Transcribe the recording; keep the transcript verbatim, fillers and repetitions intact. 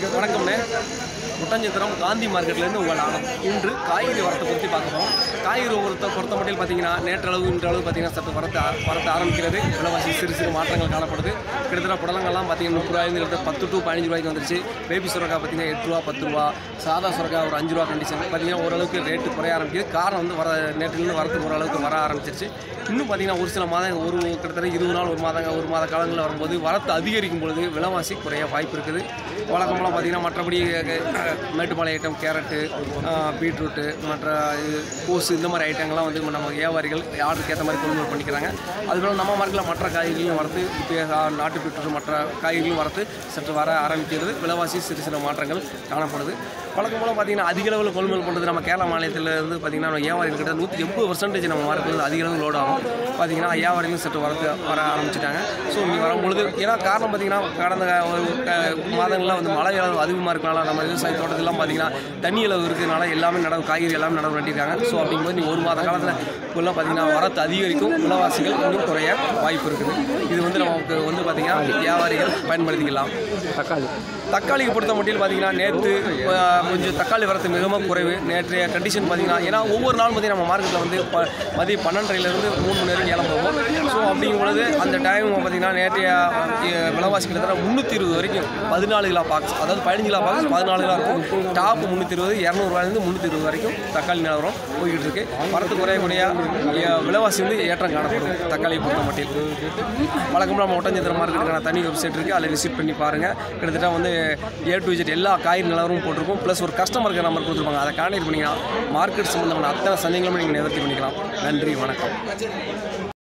வணக்கம்ண்ணே. ஒட்டஞ்சத்திரம் காந்தி மார்க்கெட்லேருந்து உங்கள் ஆனந்த். இன்று காய்கறி வரத்தை பற்றி பார்க்குறோம். காய்கறி ஒருத்த பொறுத்த மட்டும் பார்த்தீங்கன்னா நேற்றளவு இன்றளவு பார்த்தீங்கன்னா சற்று வரத்து வரத்த ஆரம்பிக்கிறது. விலைவாசி சிறு சிறு மாற்றங்கள் காணப்படுது. கிட்டத்தட்ட புடலங்கள்லாம் பார்த்தீங்கன்னா முப்பது ரூபாய்ங்கிறது பத்து டு பதினஞ்சு ரூபாய்க்கு வந்துருச்சு. பேபி சுரக்காய் பார்த்தீங்கன்னா எட்டு ரூபா பத்து ரூபா, சாதா சுரக்காய் ஒரு அஞ்சு ரூபா கண்டிஷன் பார்த்தீங்கன்னா ஓரளவுக்கு ரேட்டு குறைய ஆரம்பிக்குது. காரணம் வந்து வர நேற்றிலிருந்து வரத்துக்கு ஓரளவுக்கு வர ஆரம்பிச்சிருச்சு. இன்னும் பார்த்தீங்கன்னா ஒரு சில மாதம் ஒரு கிட்டத்தட்ட இருபது நாள் ஒரு மாதங்க ஒரு மாத காலங்களில் வரும்போது வரத்து அதிகரிக்கும் பொழுது விலைவாசி குறைய வாய்ப்பு இருக்குது. வழக்கமெல்லாம் பார்த்தீங்கன்னா மற்றபடி மேட்டுப்பாளைய ஐட்டம், கேரட்டு, பீட்ரூட்டு, மற்ற கோஸு இந்த மாதிரி ஐட்டங்கள்லாம் வந்து நம்ம வியாபாரிகள் ஆர்டருக்கு ஏற்ற மாதிரி கொள்முதல் பண்ணிக்கிறாங்க. அதுபோல் நம்ம மார்க்கெட்டில் மற்ற காய்கறிகளும் வரத்து இப்போ நாட்டு பீட்ரூட் மற்ற காய்கறிகளும் வரத்து சற்று வர ஆரம்பிக்கிறது. விலைவாசி சிறு சிறு மாற்றங்கள் காணப்படுது. வழக்கம் போல் பார்த்தீங்கன்னா அதிக அளவில் கொள்முதல் பண்ணுறது நம்ம கேரள மாநிலத்தில் இருந்து பார்த்தீங்கன்னா வியாபாரிகள் கிட்ட நூற்றி எண்பது பர்சன்டேஜ் நம்ம மார்க்கெட்டில் அதிக அளவு லோட் ஆகும். பார்த்தீங்கன்னா வியாபாரிகளும் சற்று வரத்து வர ஆரம்பிச்சிட்டாங்க. ஸோ இங்கே வரும்பொழுது ஏன்னா காரணம் பார்த்தீங்கன்னா கடந்த ஒரு மாதங்களில் வந்து மழை அளவு அதிகமாக இருக்கனால நம்ம விவசாய தோட்டத்திலாம் பார்த்தீங்கன்னா தண்ணி அளவு இருக்கிறதுனால எல்லாமே நடவு காய்கறி எல்லாமே நடவு நட்டிருக்காங்க. ஸோ அப்படிங்கும்போது நீங்கள் ஒரு மாத காலத்தில் ஃபுல்லாக பார்த்தீங்கன்னா வரத்து அதிகரிக்கும், விலைவாசிகள் இன்னும் குறைய வாய்ப்பு இருக்குது. இது வந்து நமக்கு வந்து பார்த்தீங்கன்னா வியாபாரிகள் பயன்படுத்திக்கலாம். தக்காளி தக்காளிக்கு பொறுத்த மட்டும் பார்த்தீங்கன்னா நேற்று கொஞ்சம் தக்காளி வரத்து மிகவும் குறைவு. நேற்றைய கண்டிஷன் பார்த்தீங்கன்னா ஏன்னா ஒவ்வொரு நாளும் பார்த்தீங்கன்னா நம்ம மார்க்கெட்டில் வந்து ப மதியம் பன்னெண்டரைலேருந்து மூணு மணி நேரம் ஏலம் போகும். ஸோ அப்படிங்கும் பொழுது அந்த டைம் பார்த்தீங்கன்னா நேற்றைய விலைவாசி கிட்டத்தட்ட முந்நூற்றி இருபது வரைக்கும் பதினாலு கிலோ பாக்ஸ், அதாவது பதினஞ்சு கிலோ பாக்ஸ் பதினாலு கிலோ இருக்கும். டாப்பு முந்நூற்றி இருபது இரநூறுவாயிலேருந்து முந்நூற்றி இருபது வரைக்கும் தக்காளி நிலவரம் போய்கிட்டு இருக்கு. வரத்து குறையக்கூடிய விலைவாசி வந்து ஏற்றம் காணப்படும். தக்காளியை பொறுத்த மட்டும் வழக்கமாக நம்ம ஒட்டஞ்சத்திரம் மார்க்கெட்டுக்கான தனி வெப்சைட் இருக்குது, அதில் விசிட் பண்ணி பாருங்கள். கிட்டத்தட்ட வந்து ஏ டு இசட் எல்லா காய்கறி நிலவரமும் போட்டிருக்கும். ப்ளஸ் ஒரு கஸ்டமருக்கு நம்பர் கொடுத்துருப்பாங்க, அதை கான்டெக்ட் பண்ணிங்கன்னா மார்க்கெட் சம்மந்தமான அத்தனை சந்தேகங்களும் நீங்கள் நிவர்த்தி பண்ணிக்கலாம். நன்றி, வணக்கம்.